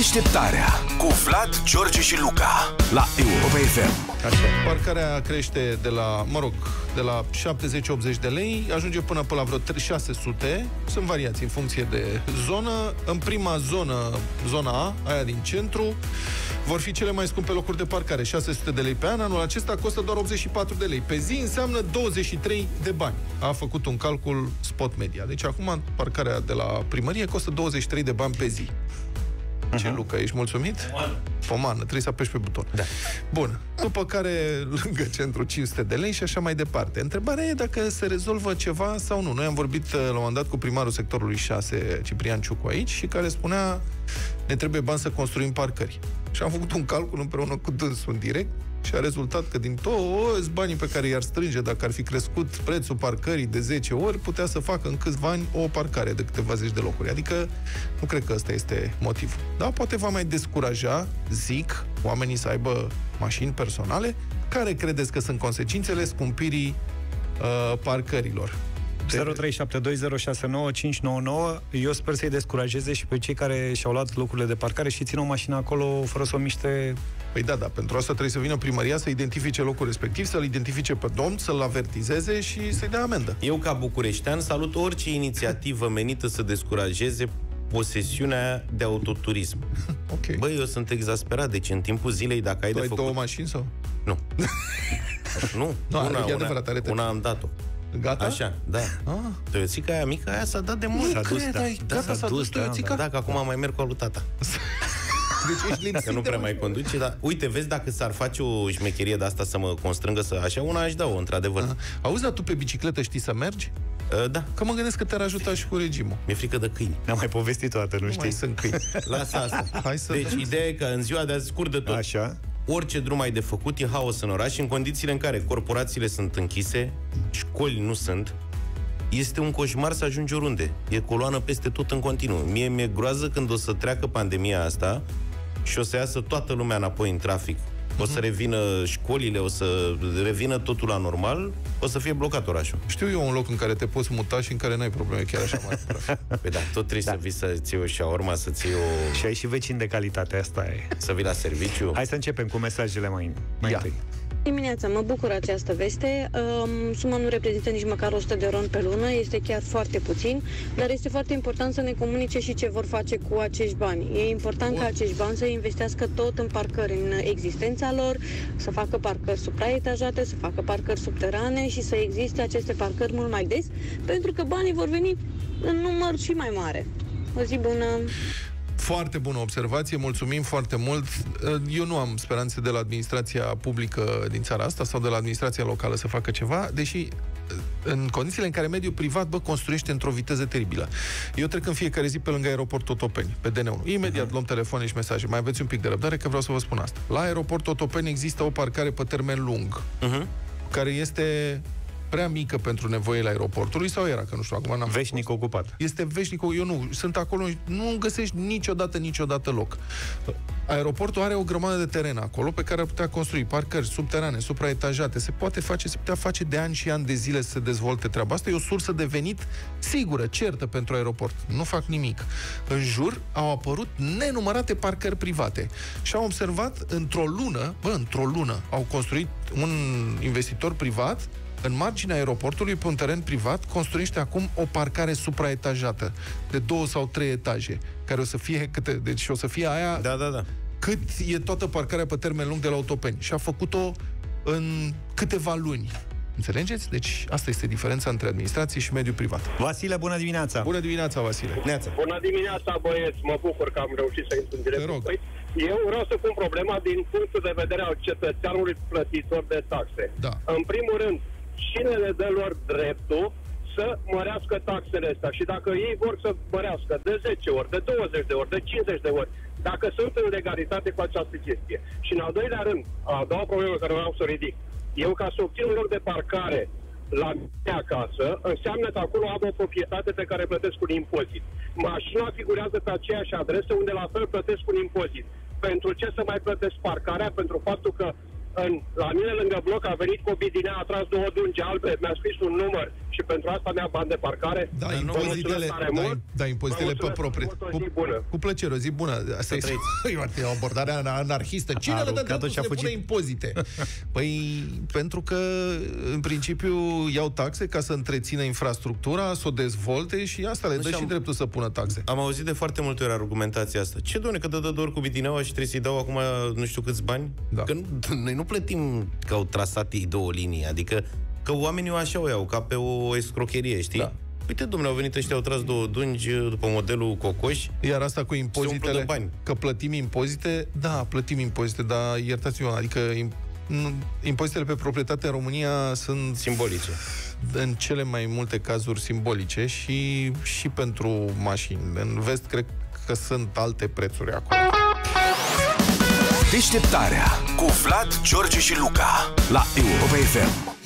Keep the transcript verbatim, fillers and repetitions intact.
Deșteptarea cu Vlad, George și Luca la Europa F M. Așa. Parcarea crește de la, mă rog, de la șaptezeci optzeci de lei, ajunge până pe la vreo șase sute. Sunt variații în funcție de zonă. În prima zonă, zona A, aia din centru, vor fi cele mai scumpe locuri de parcare, șase sute de lei pe an. Anul acesta costă doar optzeci și patru de lei pe zi, înseamnă douăzeci și trei de bani. A făcut un calcul Spot Media. Deci acum parcarea de la primărie costă douăzeci și trei de bani pe zi. Ce, uh-huh. Luca, ești mulțumit? Pomană. Pomană, trebuie să apeși pe buton. Da. Bun. După care, lângă centru, cinci sute de lei și așa mai departe. Întrebarea e dacă se rezolvă ceva sau nu. Noi am vorbit la un moment dat cu primarul sectorului șase, Ciprian Ciucu, aici, și care spunea: ne trebuie bani să construim parcări. Și am făcut un calcul împreună cu dânsul în direct și a rezultat că din toți banii pe care i-ar strânge dacă ar fi crescut prețul parcării de zece ori, putea să facă în câțiva ani o parcare de câteva zeci de locuri. Adică nu cred că ăsta este motivul. Da, poate va mai descuraja, zic, oamenii să aibă mașini personale. Care credeți că sunt consecințele scumpirii uh, parcărilor? zero trei șapte doi zero șase nouă cinci nouă nouă. Eu sper să-i descurajeze și pe cei care și-au luat locurile de parcare și țin o mașină acolo fără să o miște. Păi da, da, pentru asta trebuie să vină primăria să identifice locul respectiv, să-l identifice pe domn, să-l avertizeze și să-i dea amendă. Eu, ca bucureștean, salut orice inițiativă menită să descurajeze posesiunea de autoturism. Ok. Băi, eu sunt exasperat, deci în timpul zilei, dacă ai tu de ai făcut... două mașini sau? Nu. nu, no, una, una, una, una am dat-o. Gata? Așa, da. Ah. Tăițica aia mică, aia s-a dat de mult. S-a dus, da. Da, gata, s-a dus, da, da, da, că acum mai merg cu alu tata. Deci ești lipsit. Că nu prea mai conduce, dar uite, vezi, dacă s-ar face o șmecherie de asta să mă constrângă să așa, una aș da-o, într-adevăr. Aha. Auzi, dar tu pe bicicletă știi să mergi? Uh, da. Că mă gândesc că te-ar ajuta și cu regimul. Mi-e frică de câini. Ne-am mai povestit toată, nu, nu știi? Mai sunt câini. Lasă asta. Hai să deci, vedem. ideea e că în ziua de azi, scurt de tot, așa, orice drum ai de făcut e haos în oraș, în condițiile în care corporațiile sunt închise, școli nu sunt. Este un coșmar să ajungi oriunde. E coloană peste tot în continuu. Mie mi-e groază când o să treacă pandemia asta și o să iasă toată lumea înapoi în trafic. O să revină școlile, o să revină totul la normal, o să fie blocat orașul. Știu eu un loc în care te poți muta și în care n-ai probleme chiar așa mari. Păi da, tot trebuie da. să vii să ții o șaorma, să ții o... Și ai și vecini de calitate, asta e. Să vii la serviciu. Hai să începem cu mesajele mai, mai întâi. Dimineața, mă bucur această veste. Um, suma nu reprezintă nici măcar o sută de euro pe lună, este chiar foarte puțin, dar este foarte important să ne comunice și ce vor face cu acești bani. E important ca acești bani să investească tot în parcări, în existența lor, să facă parcări supraetajate, să facă parcări subterane și să existe aceste parcări mult mai des, pentru că banii vor veni în număr și mai mare. O zi bună! Foarte bună observație, mulțumim foarte mult. Eu nu am speranțe de la administrația publică din țara asta sau de la administrația locală să facă ceva, deși în condițiile în care mediul privat, bă, construiește într-o viteză teribilă. Eu trec în fiecare zi pe lângă aeroportul Otopeni, pe D N unu. Imediat uh-huh. luăm telefoane și mesaje. Mai aveți un pic de răbdare că vreau să vă spun asta. La aeroportul Otopeni există o parcare pe termen lung, uh-huh. care este prea mică pentru nevoile aeroportului, sau era, că nu știu, acum n-am veșnic fost. ocupat. Este veșnic, eu nu, sunt acolo, nu găsești niciodată, niciodată loc. Aeroportul are o grămadă de teren acolo pe care ar putea construi parcări subterane, supraetajate, se poate face, se putea face de ani și ani de zile să se dezvolte treaba asta, e o sursă de venit sigură, certă pentru aeroport. Nu fac nimic. În jur au apărut nenumărate parcări private și am observat într-o lună, bă, într-o lună, au construit un investitor privat în marginea aeroportului, pe un teren privat, construiește acum o parcare supraetajată de două sau trei etaje, care o să fie câte, deci o să fie aia da, da, da. cât e toată parcarea pe termen lung de la Otopeni. Și a făcut-o în câteva luni. Înțelegeți? Deci asta este diferența între administrație și mediul privat. Vasile, bună dimineața! Bună dimineața, Vasile! Neața. Bună dimineața, băieți! Mă bucur că am reușit să intru în direct. Te rog. Eu vreau să pun problema din punctul de vedere al cetățeanului plătitor de taxe. Da. În primul rând, cine le dă lor dreptul să mărească taxele astea? Și dacă ei vor să mărească de zece ori, de douăzeci de ori, de cincizeci de ori, dacă sunt în legalitate cu această chestie. Și în al doilea rând, a doua problemă care vreau să o ridic, eu ca să obțin un loc de parcare la mine acasă, înseamnă că acolo am o proprietate pe care plătesc un impozit. Mașina figurează pe aceeași adresă unde la fel plătesc un impozit. Pentru ce să mai plătesc parcarea? Pentru faptul că în, la mine lângă bloc a venit copii din ea, a tras două dungi albe, mi-a scris un număr și pentru asta ne-a bani de parcare. Da, Vă impozitele, mulțumesc tare da, mult. da, impozitele pe Vă mulțumesc proprietate. mult, o zi Cu, bună. cu plăcere, o zi bună. Asta e, e o abordare anarhistă. Cine le dă aruncat-o dreptul și să a le fugit. pune impozite? Păi, pentru că, în principiu, iau taxe ca să întrețină infrastructura, să o dezvolte și asta le dă Așa și am- dreptul să pună taxe. Am auzit de foarte multe ori argumentația asta. Ce, doamne, că dă de doar cu Bitineaua și trebuie să-i dau acum nu știu câți bani? Da. Că nu, noi nu plătim că au trasat ei două linii, adică că oamenii așa o iau, ca pe o escrocherie, știi? Da. Uite, domnule, au venit ăștia, au tras două dungi după modelul Cocoș. Iar asta cu Se umplă impozitele, de bani. că plătim impozite, da, plătim impozite, dar iertați-mă, adică im, nu, impozitele pe proprietate în România sunt Simbolice. în cele mai multe cazuri simbolice și, și pentru mașini. În vest, cred că sunt alte prețuri acolo. Deșteptarea cu Vlad, George și Luca la Europa F M.